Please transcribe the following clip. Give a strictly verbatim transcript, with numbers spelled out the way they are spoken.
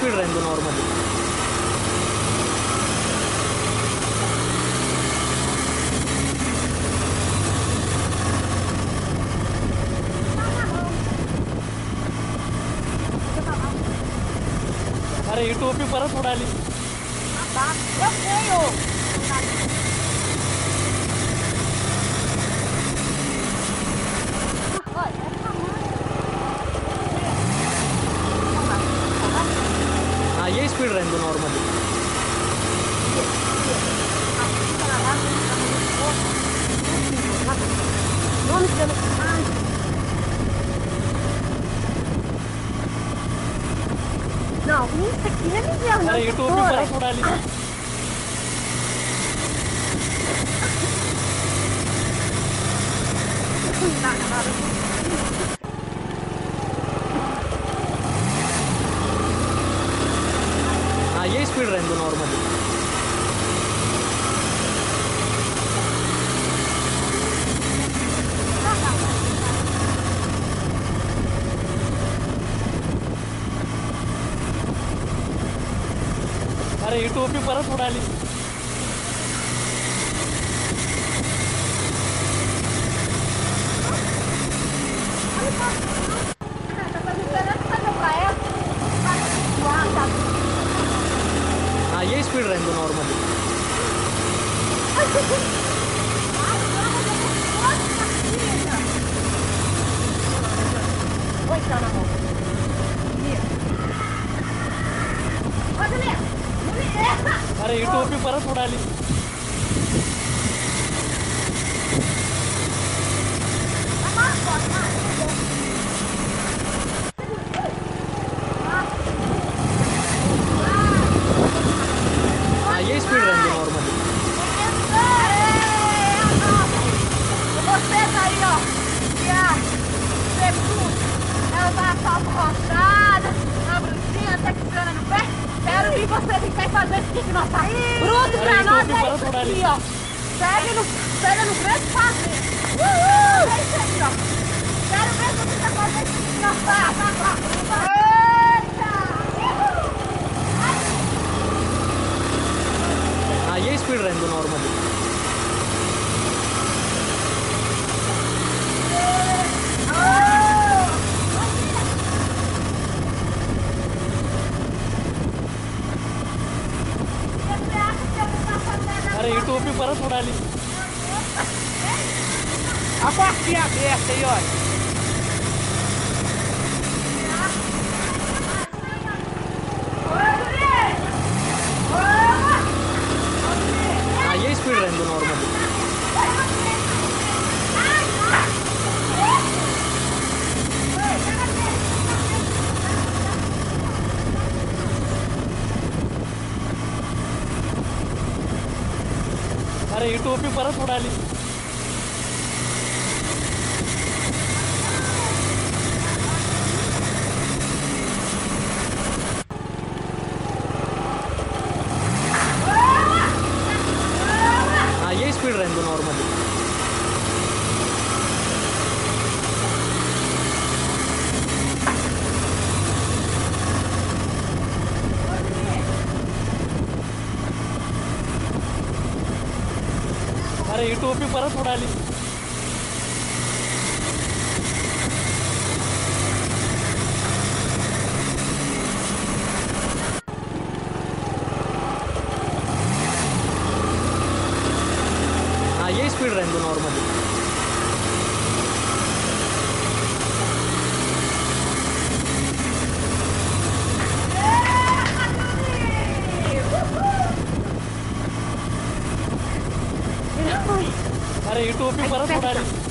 Speed रहने दो normally. अरे ही टोपी परत उडाली. Eu tenho! हाँ ये स्पीड रहने दो normally. Não, isso aqui não é inverno, não. अरे ही टोपी परत उडाली. हाँ ये स्पीड रहने दो नॉर्मली. अरे ही टोपी परत उडाली. हाँ ये स्पीड रहने दो normally. Oi, tá na mão. अरे ही टोपी परत उडाली. हाँ ये स्पीड रहने दो normally. Vocês aí, ó, que a Sepultura, ela tá salto rochada, a brusinha texana no pé. Quero ver vocês em pé fazer esse que nós tá bruto pra nós, é isso aqui, ó. Pega no, pega no grande fazer. Uhul! É isso aí, ó. Quero ver se você vai fazer esse que nós tá. Eita! हाँ ये speed रहने दो normally. अरे ही टोपी परत उडाली. A portinha aberta aí, olha. हाँ ये स्पीड रहने दो नॉर्मली. अरे ही टोपी परत उडाली. हाँ ये स्पीड रहने दो नॉर्मली. अरे ही टोपी परत उडाली. हाँ ये स्पीड रहने दो नॉर्मली. अरे ही टोपी परत उडाली.